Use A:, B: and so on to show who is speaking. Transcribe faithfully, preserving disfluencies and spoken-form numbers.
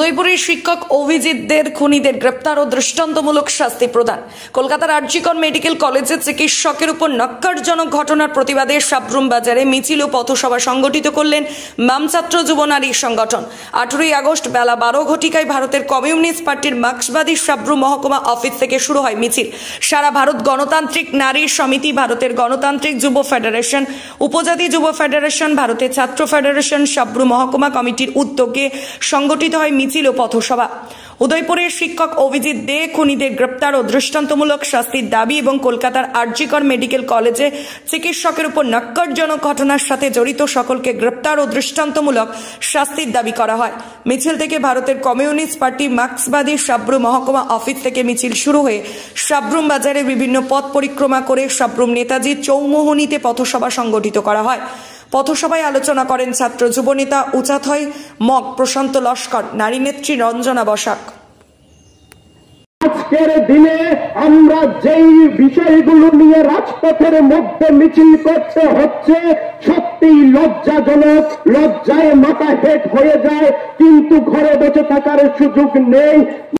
A: উদয়পুরের শিক্ষক অভিজিৎদের খুনিদের গ্রেপ্তার ও দৃষ্টান্তমূলক শাস্তি প্রদান। কলকাতার আরজিকর মেডিকেল কলেজে চিকিৎসকের উপর ন্যক্কারজনক ঘটনার প্রতিবাদে সাবরুম বাজারে মিছিল ও পথসভা সংগঠিত করলেন বাম ছাত্র যুব নারী সংগঠন। আঠারোই আগস্ট বেলা বারো ঘটিকায় ভারতের কমিউনিস্ট পার্টির মার্ক্সবাদী সাবরুম মহকুমা অফিস থেকে শুরু হয় মিছিল। সারা ভারত গণতান্ত্রিক নারী সমিতি, ভারতের গণতান্ত্রিক যুব ফেডারেশন, উপজাতি যুব ফেডারেশন, ভারতের ছাত্র ফেডারেশন, সাবরুম মহকুমা কমিটির উদ্যোগে সংগঠিত হয় মিছিল ও পথসভা। উদয়পুরের শিক্ষক অভিজিৎ দে খুনিদের গ্রেপ্তার ও দৃষ্টান্তমূলক শাস্তির দাবি এবং কলকাতার আরজিকর মেডিকেল কলেজে চিকিৎসকের উপর ন্যক্কারজনক ঘটনার সাথে জড়িত সকলকে গ্রেপ্তার ও দৃষ্টান্তমূলক শাস্তির দাবি করা হয়। মিছিল থেকে ভারতের কমিউনিস্ট পার্টি মার্ক্সবাদী সাবরুম মহকুমা অফিস থেকে মিছিল শুরু হয়ে সাবরুম বাজারে বিভিন্ন পথ পরিক্রমা করে সাবরুম নেতাজি চৌমোহনীতে পথসভা সংগঠিত করা হয়। পথসভায় আলোচনা করেন ছাত্র যুবনেতা উচাথয় মগ প্রশান্ত লস্কর, নারী নেত্রী রঞ্জনা বসাক।
B: আজকের দিনে আমরা যেই বিষয়গুলো নিয়ে রাজপথের মধ্যে মিছিল করতে হচ্ছে সত্যি লজ্জাজনক, লজ্জায় মাথা হেট হয়ে যায়, কিন্তু ঘরে বসে থাকার সুযোগ নেই।